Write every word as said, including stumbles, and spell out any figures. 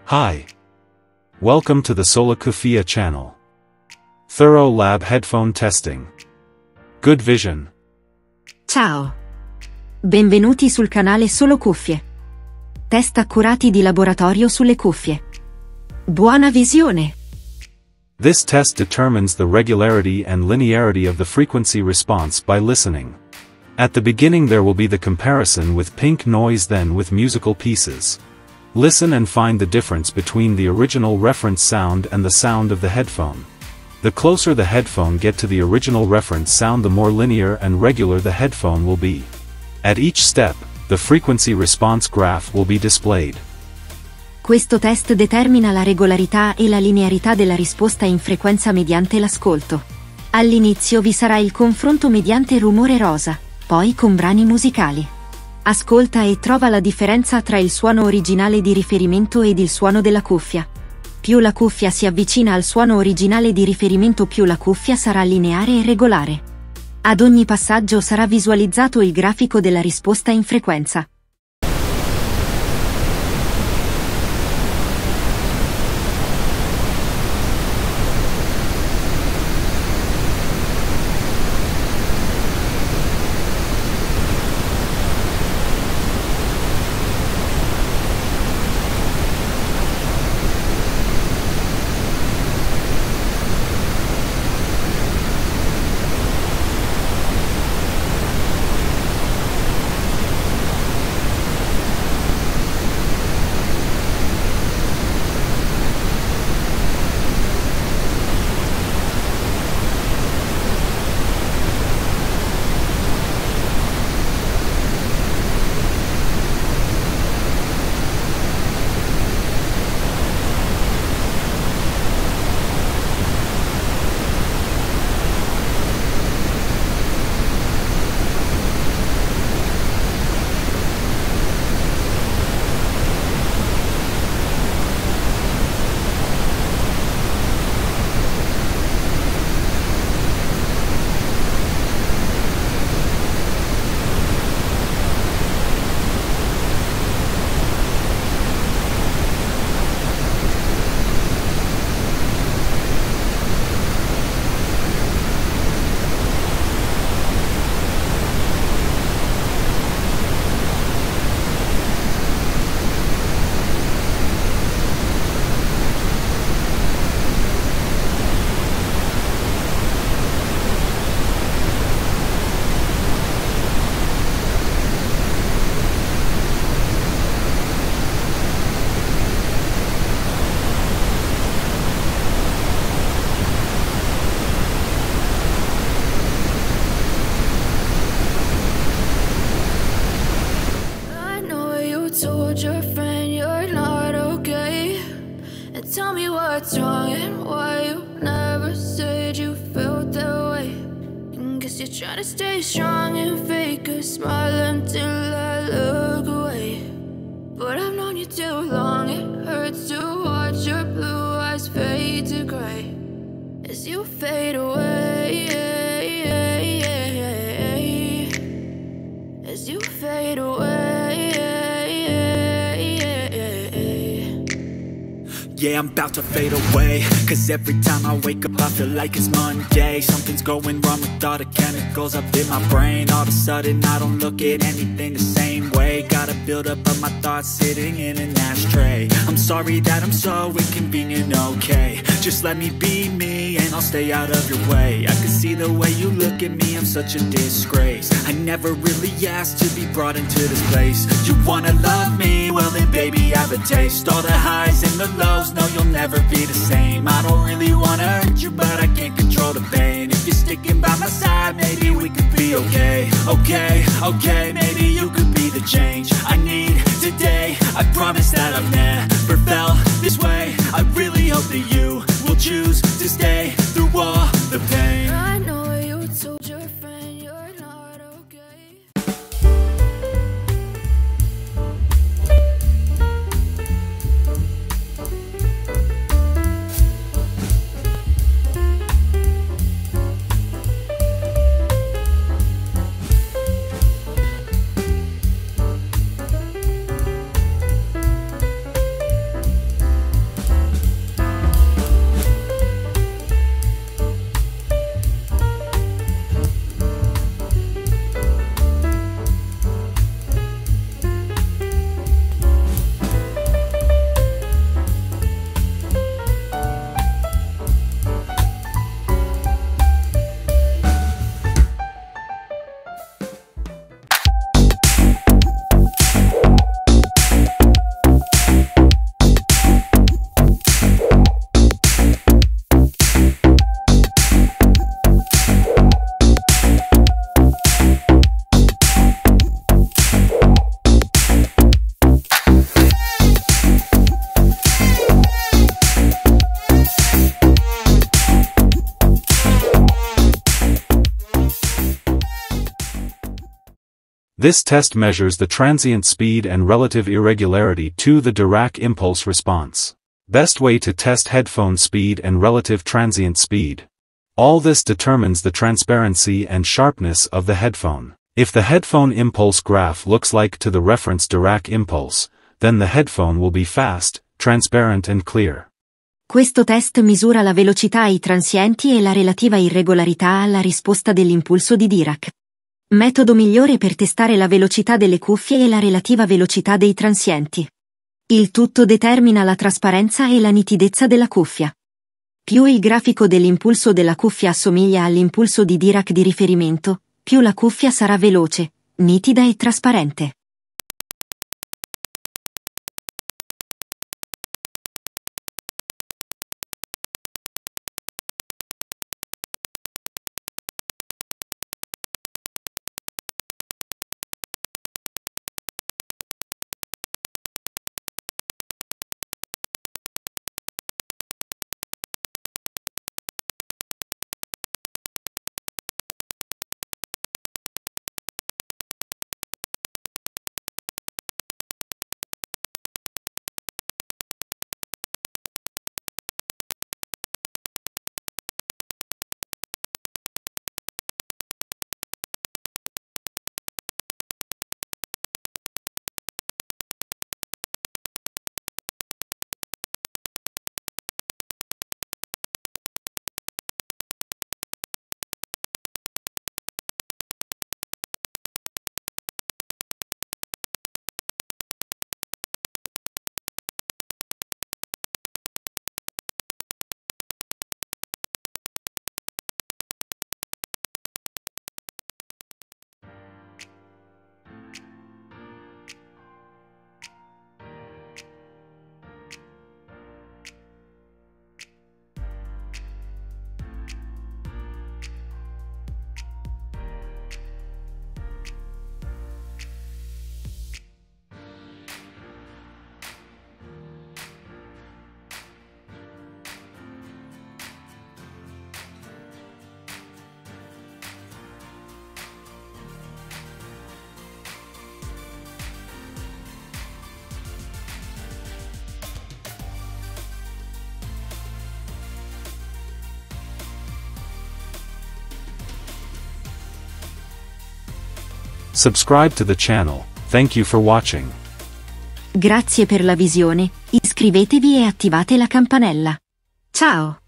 Hi. Welcome to the Solacufia channel. Thorough lab headphone testing. Good vision. Ciao. Benvenuti sul canale Solo Cuffie. Test accurati di laboratorio sulle cuffie. Buona visione! This test determines the regularity and linearity of the frequency response by listening. At the beginning there will be the comparison with pink noise, then with musical pieces. Listen and find the difference between the original reference sound and the sound of the headphone. The closer the headphone get to the original reference sound, the more linear and regular the headphone will be. At each step, the frequency response graph will be displayed. Questo test determina la regolarità e la linearità della risposta in frequenza mediante l'ascolto. All'inizio vi sarà il confronto mediante rumore rosa, poi con brani musicali. Ascolta e trova la differenza tra il suono originale di riferimento ed il suono della cuffia. Più la cuffia si avvicina al suono originale di riferimento, più la cuffia sarà lineare e regolare. Ad ogni passaggio sarà visualizzato il grafico della risposta in frequenza. Told your friend you're not okay, and tell me what's wrong and why you never said you felt that way. And guess you're trying to stay strong and fake a smile until I look away. But I've known you too long, it hurts to watch your blue eyes fade to gray as you fade away, as you fade away. Yeah, I'm about to fade away, cause every time I wake up I feel like it's Monday. Something's going wrong with all the chemicals up in my brain. All of a sudden I don't look at anything the same way. Got a build up of my thoughts sitting in an ashtray. I'm sorry that I'm so inconvenient, okay. Just let me be me and I'll stay out of your way. I can see the way you look at me, I'm such a disgrace. I never really asked to be brought into this place. You wanna love me? Well then baby I have a taste. All the highs and the lows, no you'll never be the same. I don't really wanna hurt you but I can't control the pain. If you're sticking by my side maybe we could be okay. Okay, okay, maybe you could be the change I need today. I promise that I've never felt this way. I really hope that you will choose to stay through all the pain. I know you told your friend you're not okay. This test measures the transient speed and relative irregularity to the Dirac impulse response. Best way to test headphone speed and relative transient speed. All this determines the transparency and sharpness of the headphone. If the headphone impulse graph looks like to the reference Dirac impulse, then the headphone will be fast, transparent and clear. Questo test misura la velocità ai transienti e la relativa irregolarità alla risposta dell'impulso di Dirac. Metodo migliore per testare la velocità delle cuffie e la relativa velocità dei transienti. Il tutto determina la trasparenza e la nitidezza della cuffia. Più il grafico dell'impulso della cuffia assomiglia all'impulso di Dirac di riferimento, più la cuffia sarà veloce, nitida e trasparente. Subscribe to the channel. Thank you for watching. Grazie per la visione, iscrivetevi e attivate la campanella. Ciao!